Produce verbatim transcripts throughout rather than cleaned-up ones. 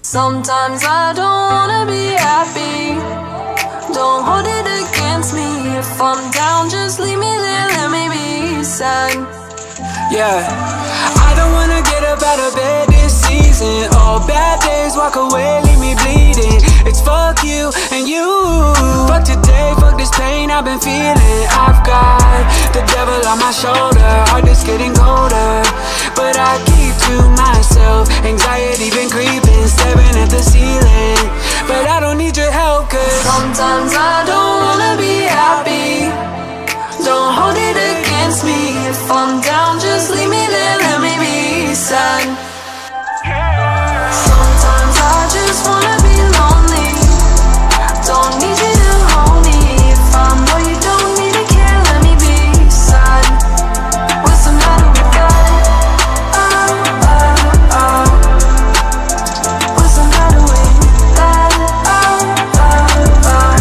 Sometimes I don't wanna be happy. Don't hold it against me. If I'm down, just leave me there, let me be sad. Yeah, I don't wanna get up out of bed this season. All bad days, walk away, leave me bleeding. It's fuck you and you. Fuck today, fuck this pain I've been feeling. I've got the devil on my shoulder, heart is getting colder, but I keep to myself. Anxiety been creeping, staring at the ceiling, but I don't need your help, cause sometimes I don't wanna be happy. Don't hold it against me. If I'm down, just leave me there, let me be sad. Sometimes I just wanna be lonely. Don't need you to hold me. If I know you don't need to care, let me be sad. What's the matter with that? Oh, oh, oh. What's the matter with that? Oh, oh, oh.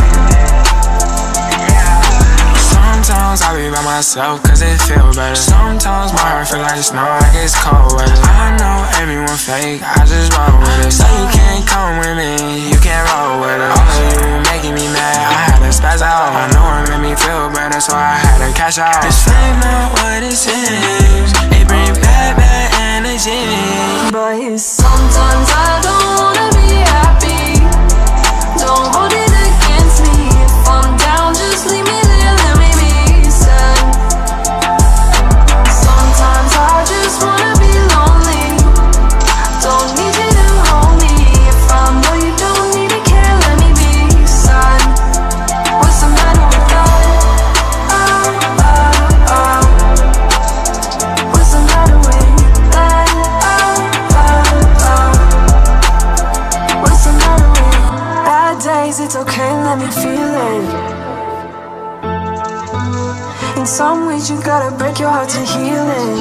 Sometimes I be by myself cause it feel better. Sometimes my heart feel like snow, like it's cold weather. I know everyone fake, I just roll with it. So you can't come with me, you can't roll with it. All of you making me mad, I had to spaz out. I know it made me feel better, so I had to cash out. This fame not what it seems, it bring bad, bad energy. But sometimes I don't wanna be happy. Don't hold it against me. If I'm down, just leave me there, let me be sad. Sometimes I just wanna be lonely. Don't need you to hold me. If I know you don't need to care, let me be sad. What's the matter with that? Oh, oh, oh. What's the matter with that? Oh, oh, oh. What's the matter with bad days? It's okay, let me feel it. In some ways you gotta break your heart to heal it.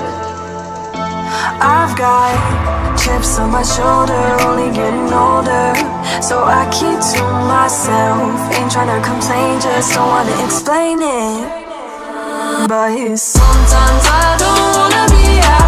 I've got chips on my shoulder, only getting older, so I keep to myself. Ain't tryna complain, just don't wanna explain it. But sometimes I don't wanna be happy.